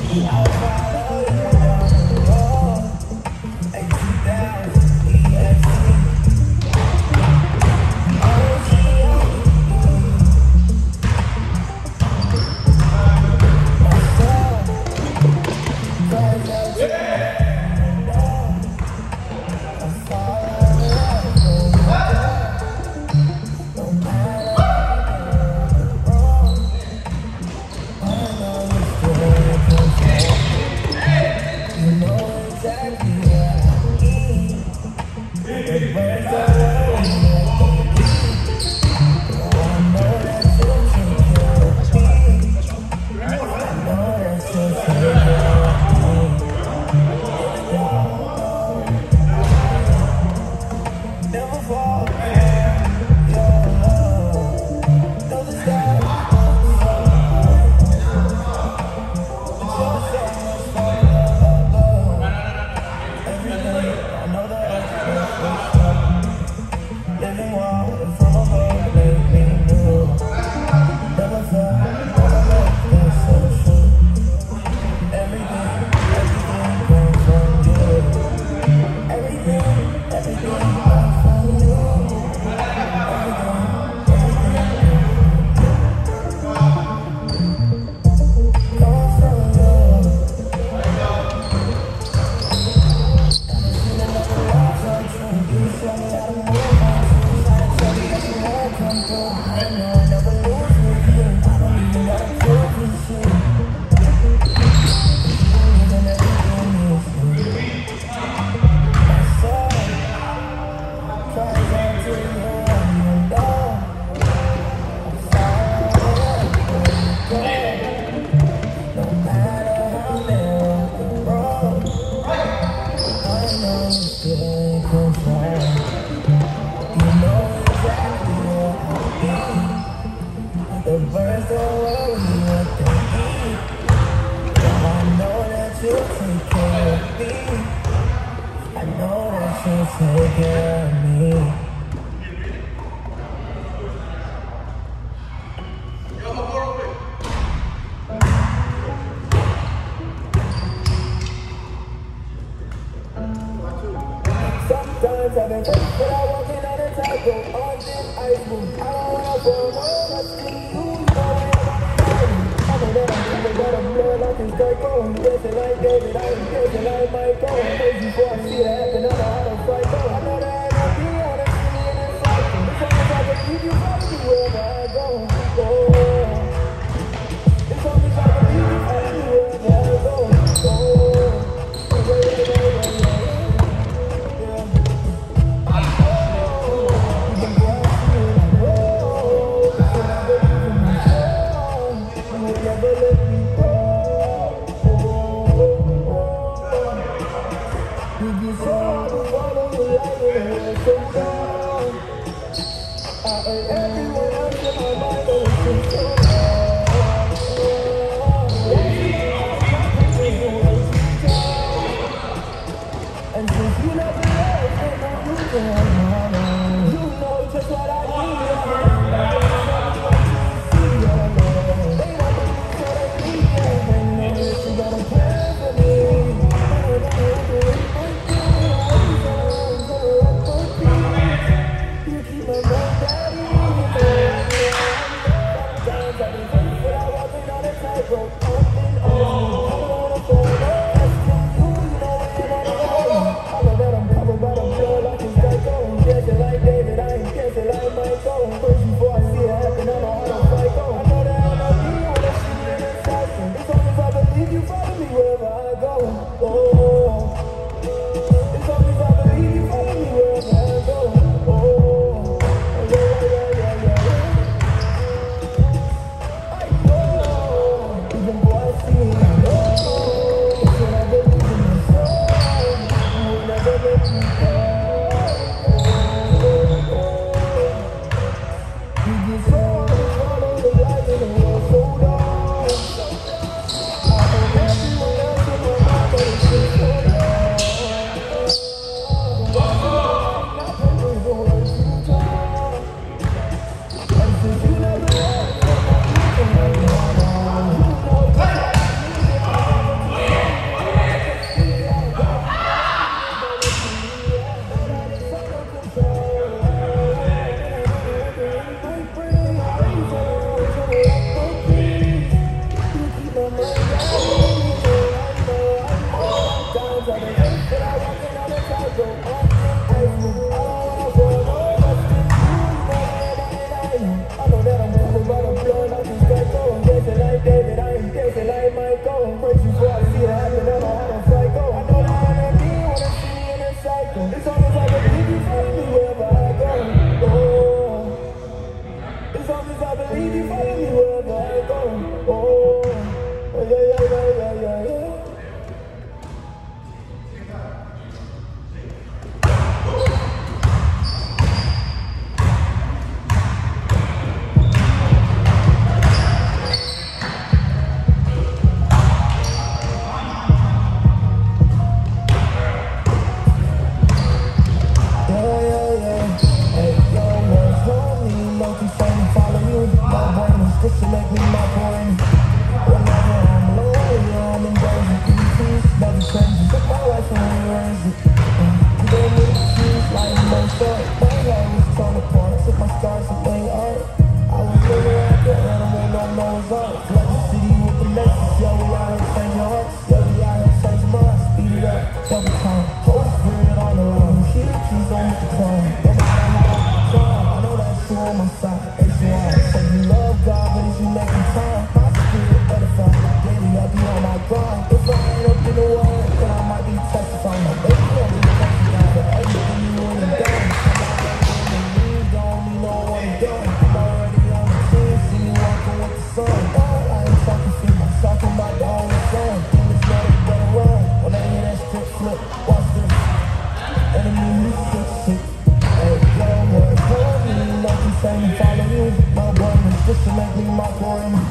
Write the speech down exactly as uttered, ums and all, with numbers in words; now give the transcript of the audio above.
Even boy, I see message, yo, we out here changing hearts, yo, we out here changing minds, speed it up, double time, Holy Spirit all around, keep the keys on with the climb, double time, I know that's you on my side, H Y, say you love God, but if you making time, my spirit edified, daily I be on my grind, if I ain't up in the world, then I might be testifying, my baby don't be testifying, for everything you went and done, I'm already in the league, don't need no one done, I'm already on the team, see me walking with the sun, I ain't talking shit, I'm talking about the only son, demons know they better run, when they hear that strip flip, watch this, enemy you sick shit, hey, yo, boy, hold me, like you say me follow you, no boy, just to make me my boy.